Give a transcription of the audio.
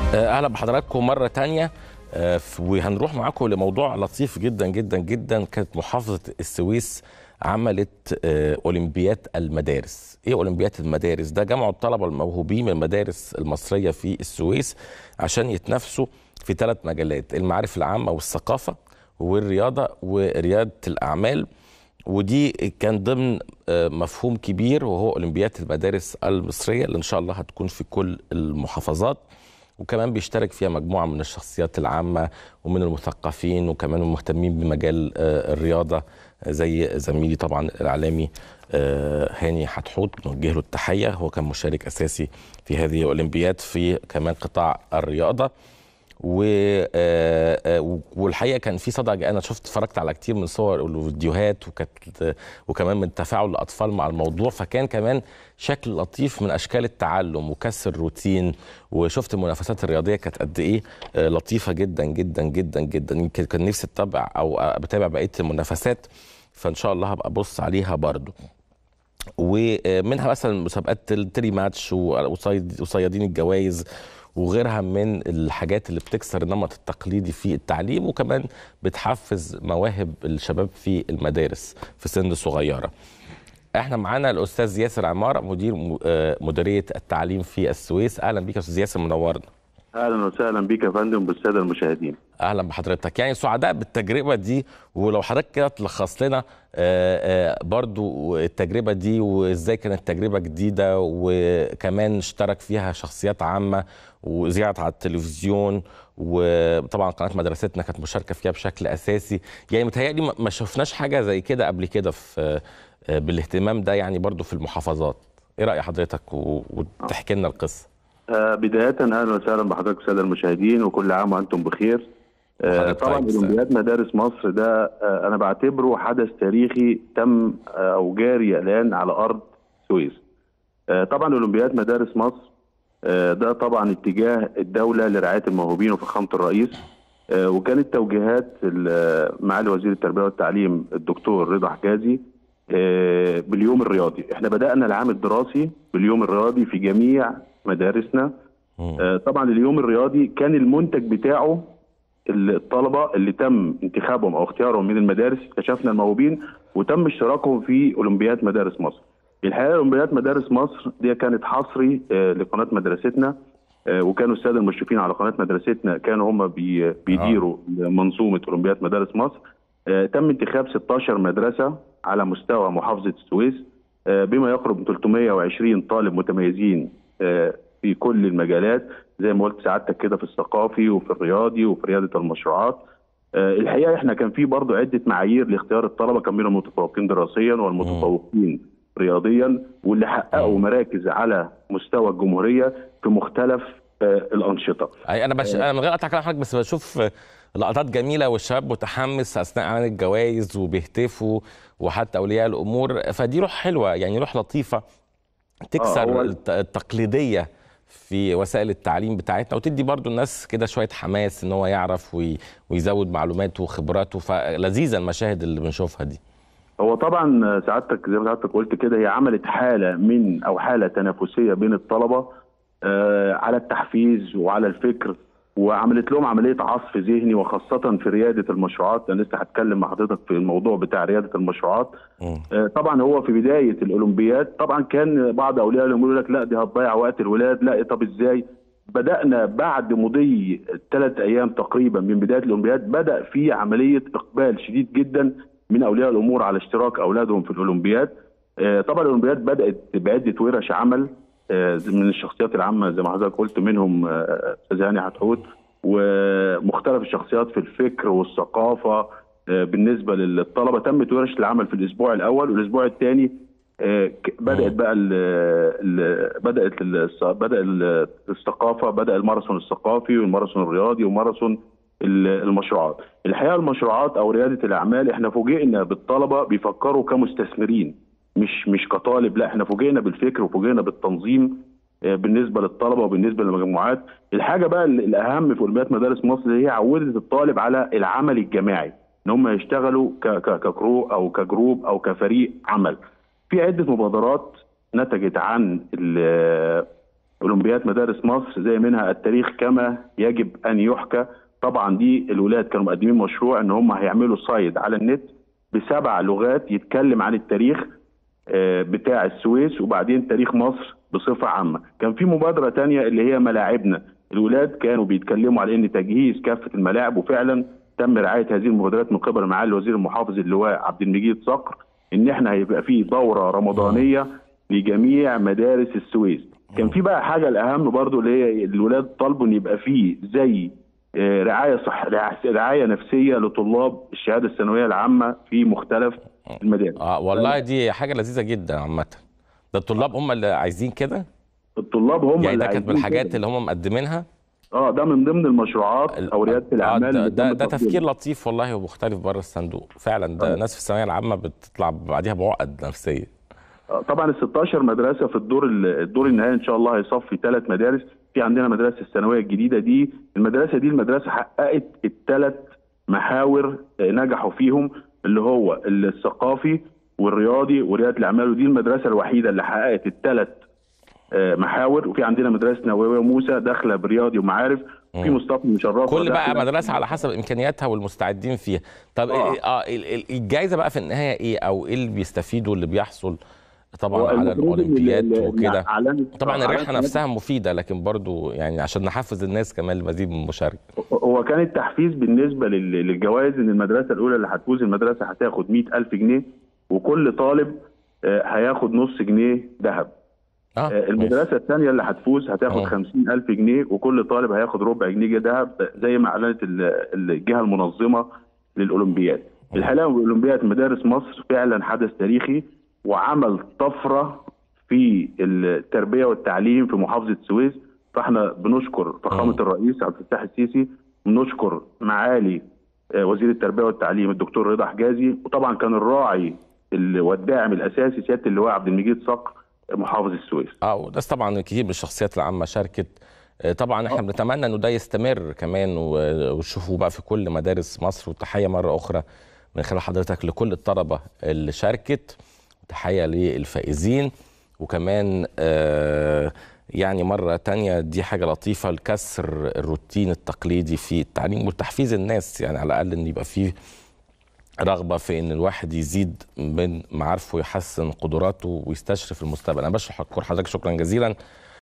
اهلا بحضراتكم مره تانية. وهنروح معاكم لموضوع لطيف جدا جدا جدا. كانت محافظه السويس عملت اولمبياد المدارس. ايه اولمبياد المدارس ده؟ جمعوا الطلبه الموهوبين من المدارس المصريه في السويس عشان يتنافسوا في 3 مجالات: المعارف العامه والثقافه والرياضه ورياده الاعمال. ودي كان ضمن مفهوم كبير وهو اولمبياد المدارس المصريه اللي ان شاء الله هتكون في كل المحافظات، وكمان بيشترك فيها مجموعة من الشخصيات العامة ومن المثقفين وكمان المهتمين بمجال الرياضة، زي زميلي طبعا الإعلامي هاني حتحوت، بنوجه له التحية. هو كان مشارك أساسي في هذه الأولمبياد في كمان قطاع الرياضة. والحقيقه كان في صدى. انا اتفرجت على كتير من صور وفيديوهات، وكمان من تفاعل الاطفال مع الموضوع، فكان كمان شكل لطيف من اشكال التعلم وكسر الروتين. وشفت المنافسات الرياضيه كانت قد ايه لطيفه جدا جدا جدا جدا. يمكن كان نفسي اتابع او بتابع بقيه المنافسات، فان شاء الله هبقى ابص عليها برضو. ومنها مثلا مسابقات التري ماتش وصيادين الجوائز وغيرها من الحاجات اللي بتكسر النمط التقليدي في التعليم، وكمان بتحفز مواهب الشباب في المدارس في سن صغيرة. احنا معانا الاستاذ ياسر عمارة، مديرية التعليم في السويس. اهلا بيك يا استاذ ياسر، منورنا. اهلا وسهلا بيك يا فندم بالساده المشاهدين. اهلا بحضرتك. يعني سعداء بالتجربه دي، ولو حضرتك كده تلخص لنا برضو التجربه دي وازاي كانت تجربه جديده، وكمان اشترك فيها شخصيات عامه وذيعت على التلفزيون، وطبعا قناه مدرستنا كانت مشاركه فيها بشكل اساسي. يعني متهيألي ما شفناش حاجه زي كده قبل كده في بالاهتمام ده يعني برضو في المحافظات. ايه رأي حضرتك وتحكي لنا القصه؟ بداية أهلا وسهلا بحضرتك السادة المشاهدين، وكل عام وأنتم بخير. طبعا أولمبياد مدارس مصر ده أنا بعتبره حدث تاريخي تم أو جاري الآن على أرض السويس. طبعا أولمبياد مدارس مصر ده طبعا اتجاه الدولة لرعاية الموهوبين وفخامة الرئيس، وكانت توجيهات معالي وزير التربية والتعليم الدكتور رضا حجازي باليوم الرياضي. احنا بدأنا العام الدراسي باليوم الرياضي في جميع مدارسنا. طبعا اليوم الرياضي كان المنتج بتاعه الطلبه اللي تم انتخابهم او اختيارهم من المدارس، اكتشفنا الموهوبين وتم اشتراكهم في اولمبياد مدارس مصر. الحقيقه اولمبياد مدارس مصر دي كانت حصري لقناه مدرستنا، وكانوا الساده المشرفين على قناه مدرستنا كانوا هم بيديروا منظومه اولمبياد مدارس مصر. تم انتخاب 16 مدرسه على مستوى محافظه السويس، بما يقرب من 320 طالب متميزين في كل المجالات، زي ما قلت سعادتك كده، في الثقافي وفي الرياضي وفي رياده المشروعات. الحقيقه احنا كان في برضه عده معايير لاختيار الطلبه، كان منهم المتفوقين دراسيا والمتفوقين رياضيا، واللي حققوا مراكز على مستوى الجمهوريه في مختلف الانشطه. انا من غير اقطع كلام حضرتك، بس بشوف لقطات جميله والشباب متحمس اثناء اعلان الجوائز وبيهتفوا، وحتى اولياء الامور، فدي روح حلوه، يعني روح لطيفه تكسر التقليديه في وسائل التعليم بتاعتنا، وتدي برضو الناس كده شويه حماس ان هو يعرف ويزود معلوماته وخبراته. فلذيذه المشاهد اللي بنشوفها دي. هو طبعا سعادتك زي ما سعادتك قلت كده، هي عملت حاله تنافسيه بين الطلبه على التحفيز وعلى الفكر، وعملت لهم عمليه عصف ذهني، وخاصه في رياده المشروعات. انا لسه هتكلم مع حضرتك في الموضوع بتاع رياده المشروعات. طبعا هو في بدايه الاولمبياد طبعا كان بعض اولياء الامور يقول لك لا دي هتضيع وقت الولاد، لا طب ازاي؟ بدانا بعد مضي 3 ايام تقريبا من بدايه الاولمبياد، بدا في عمليه اقبال شديد جدا من اولياء الامور على اشتراك اولادهم في الاولمبياد. طبعا الاولمبياد بدات بعده ورش عمل من الشخصيات العامه زي ما حضرتك قلت، منهم استاذ هاني حتحوت، ومختلف الشخصيات في الفكر والثقافه. بالنسبه للطلبه تمت ورش العمل في الاسبوع الاول، والاسبوع الثاني بدات بقى بدا الثقافه، بدا الماراثون الثقافي والماراثون الرياضي وماراثون المشروعات. الحقيقه المشروعات او رياده الاعمال احنا فوجئنا بالطلبه بيفكروا كمستثمرين، مش كطالب، لا احنا فوجئنا بالفكر وفوجئنا بالتنظيم بالنسبه للطلبه وبالنسبه للمجموعات. الحاجه بقى الاهم في اولمبياد مدارس مصر هي عودت الطالب على العمل الجماعي، ان هم يشتغلوا ككرو او كجروب او كفريق عمل. في عده مبادرات نتجت عن اولمبياد مدارس مصر زي منها التاريخ كما يجب ان يحكى. طبعا دي الولاد كانوا مقدمين مشروع ان هم هيعملوا سايد على النت ب7 لغات يتكلم عن التاريخ بتاع السويس وبعدين تاريخ مصر بصفه عامه. كان في مبادره تانية اللي هي ملاعبنا، الولاد كانوا بيتكلموا على ان تجهيز كافه الملاعب، وفعلا تم رعايه هذه المبادرات من قبل معالي الوزير المحافظ اللواء عبد المجيد صقر، ان احنا هيبقى في دوره رمضانيه لجميع مدارس السويس. كان في بقى حاجه الاهم برضو اللي هي الولاد طالبوا ان يبقى في زي رعايه نفسيه لطلاب الشهاده الثانويه العامه في مختلف المدارس. والله دي حاجه لذيذه جدا عامه. ده الطلاب هم اللي عايزين كده؟ الطلاب هم يعني اللي ده كانت من الحاجات اللي هم مقدمينها؟ ده من ضمن المشروعات او رياده الاعمال. ده تفكير لطيف والله ومختلف بره الصندوق فعلا. ده ناس في الثانويه العامه بتطلع بعديها بعقد نفسيه. طبعا ال 16 مدرسه في الدور النهائي ان شاء الله هيصفي 3 مدارس. في عندنا مدرسه الثانويه الجديده دي، المدرسه حققت ال3 محاور نجحوا فيهم، اللي هو الثقافي والرياضي ورياده الاعمال، ودي المدرسه الوحيده اللي حققت ال3 محاور. وفي عندنا مدرسه نوويه موسى داخله برياضي ومعارف، في مصطفى مشرفه. كل بقى مدرسه على حسب امكانياتها والمستعدين فيها. طب الجائزه بقى في النهايه ايه، او ايه اللي بيستفيدوا اللي بيحصل طبعا على الاولمبياد وكده؟ طبعا الرحله نفسها مفيده، لكن برضو يعني عشان نحفز الناس كمان لمزيد من المشاركه. هو كان التحفيز بالنسبه للجوائز ان المدرسه الاولى اللي هتفوز المدرسه هتاخد 100,000 جنيه، وكل طالب هياخد نص جنيه ذهب. المدرسه الثانيه اللي هتفوز هتاخد 50,000 جنيه، وكل طالب هياخد ربع جنيه ذهب زي ما اعلنت الجهه المنظمه للاولمبياد. الحقيقه اولمبياد مدارس مصر فعلا حدث تاريخي وعمل طفره في التربيه والتعليم في محافظه السويس. فاحنا بنشكر فخامه الرئيس عبد الفتاح السيسي، بنشكر معالي وزير التربيه والتعليم الدكتور رضا حجازي، وطبعا كان الراعي والداعم الاساسي سياده اللواء عبد المجيد صقر محافظ السويس. وده طبعا كتير من الشخصيات العامه شاركت. طبعا احنا بنتمنى انه ده يستمر كمان وتشوفوه بقى في كل مدارس مصر. وتحيه مره اخرى من خلال حضرتك لكل الطلبه اللي شاركت، وتحيه للفائزين. وكمان يعني مره تانية دي حاجه لطيفه لكسر الروتين التقليدي في التعليم وتحفيز الناس، يعني على الاقل ان يبقى فيه رغبه في ان الواحد يزيد من معارفه ويحسن قدراته ويستشرف المستقبل. انا بشكر حضرتك شكرا جزيلا.